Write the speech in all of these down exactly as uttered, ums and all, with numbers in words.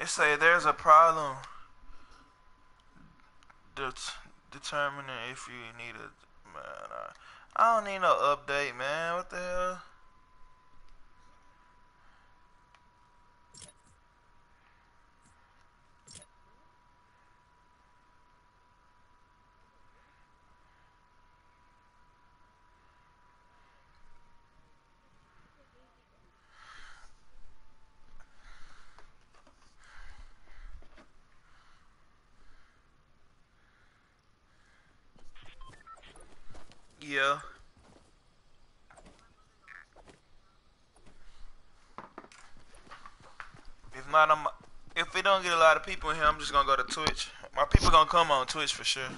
It say there's a problem det determining if you need a man. I, I don't need no update, man. What the hell? Yeah. If not, I'm. If we don't get a lot of people in here, I'm just gonna go to Twitch. My people gonna come on Twitch for sure.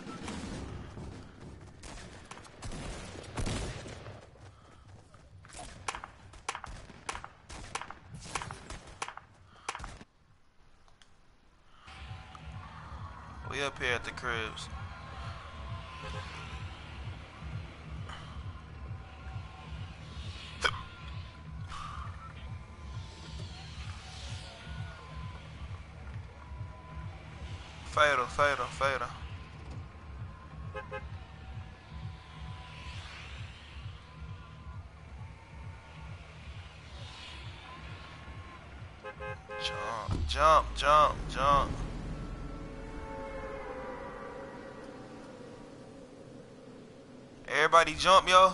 We up here at the cribs. Fatal, fatal, fatal. Jump, jump, jump, jump. Everybody jump, yo.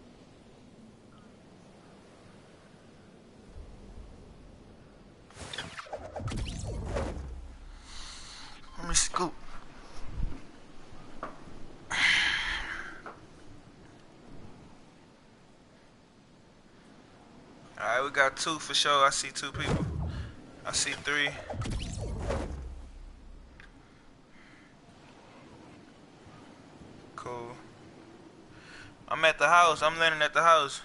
Let me scoop. Alright, we got two for sure. I see two people. I see three. Cool. I'm at the house. I'm landing at the house.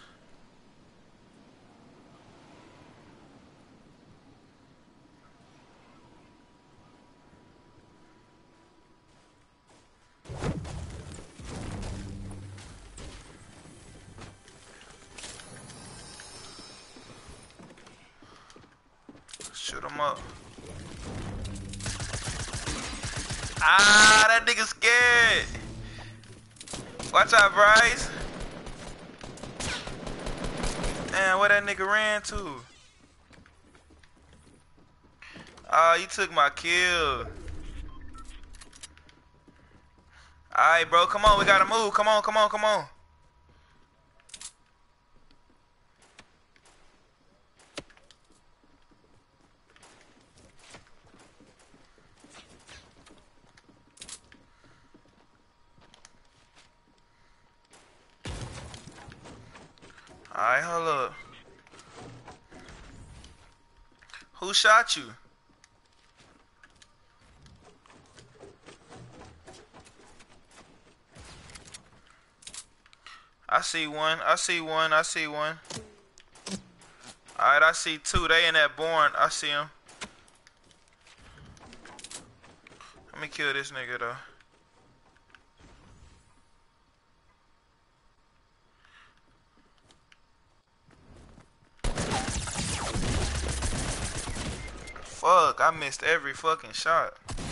Shoot him up. Ah, that nigga scared. Watch out, Bryce. Damn, where that nigga ran to? Ah, you took my kill. Alright, bro, come on, we gotta move. Come on, come on, come on. Alright, hold up. Who shot you? I see one. I see one. I see one. Alright, I see two. They in that barn. I see them. Let me kill this nigga though. Fuck, I missed every fucking shot.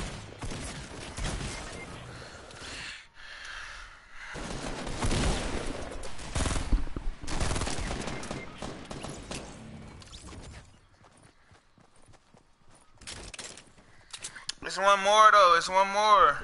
It's one more though, it's one more.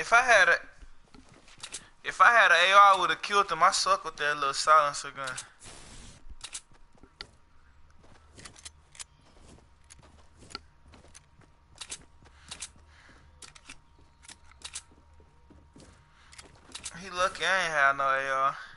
If I had a, if I had an A R, I would have killed him. I suck with that little silencer gun. He lucky I ain't have no A R.